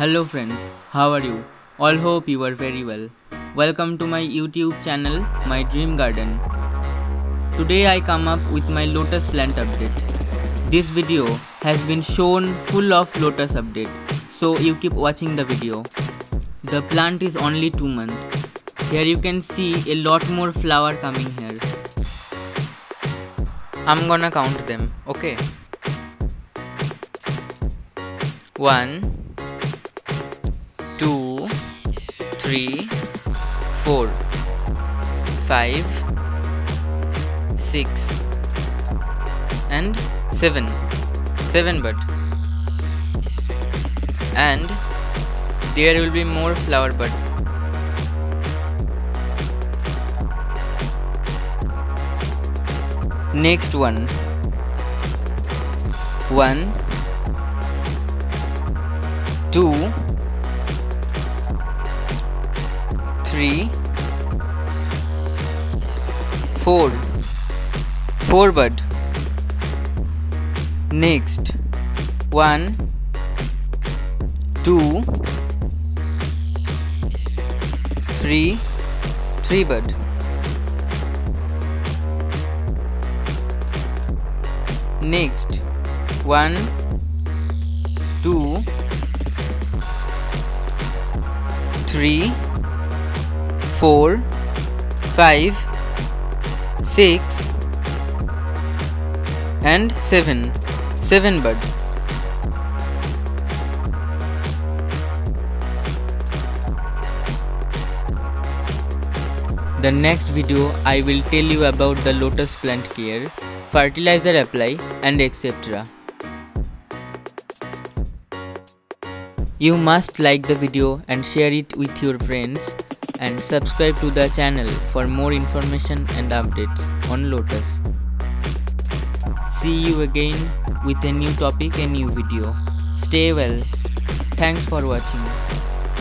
Hello friends, how are you? All hope you are very well. Welcome to my YouTube channel, My Dream Garden. Today I come up with my lotus plant update. This video has been shown full of lotus update, so you keep watching the video. The plant is only 2 months. Here you can see a lot more flower coming here. I'm gonna count them, okay? 1, 2, 3, 4, 5, 6 and 7. 7 bud. And there will be more flower bud. Next one. 1, 2, 3, 4. 4 bud. Next 1, 2, 3. 3 bud. Next 1, 2, 3, 4, 5, 6 and 7. 7 bud. The next video I will tell you about the lotus plant care, fertilizer apply and etc. You must like the video and share it with your friends and subscribe to the channel for more information and updates on lotus. See you again with a new topic and new video. Stay well. Thanks for watching.